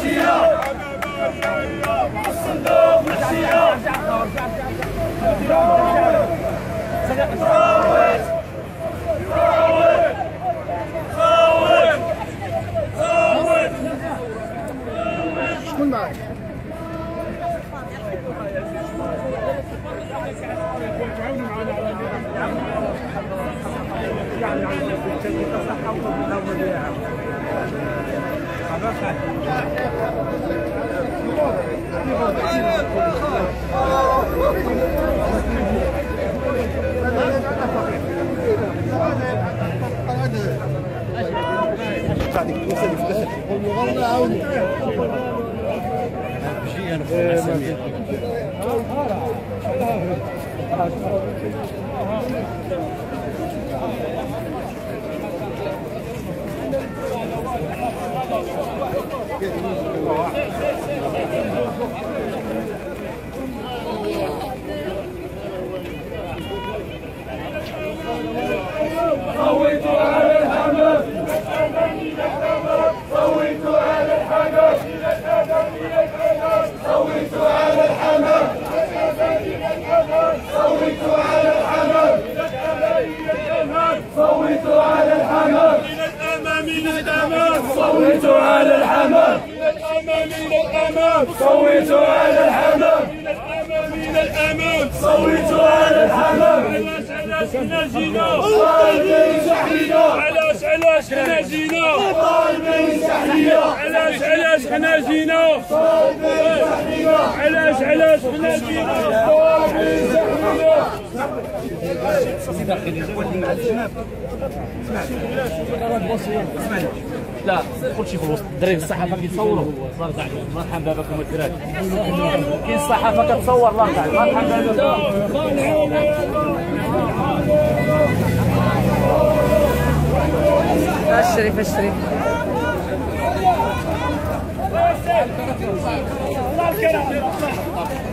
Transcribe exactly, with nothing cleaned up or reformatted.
محشية الصندوق محشية صوت صوت صوت صوت شكون معك؟ صوتوا على الحمل صوتوا على الحمل صوتوا على الحمل صوتوا على الحمل صوتوا على الحمل من الأمام من الأمام صوتوا على الحمل من الأمام من الأمام صوتوا على الحمل من الأمام من الأمام صوتوا على الحمل علاش حنا جينا طالبين تحرينا علاش علاش حنا جينا طالبين تحرينا علاش علاش حنا جينا طالبين تحرينا علاش علاش حنا جينا طالبين تحرينا لا كل شيء في الوسط الدراري الصحافه كيتصوروا الله يرضى عليك الله يرحم باباكم الدراري كاين الصحافه كتصور الله يرضى عليك الله يرحم باباكم الشريف الشريف الله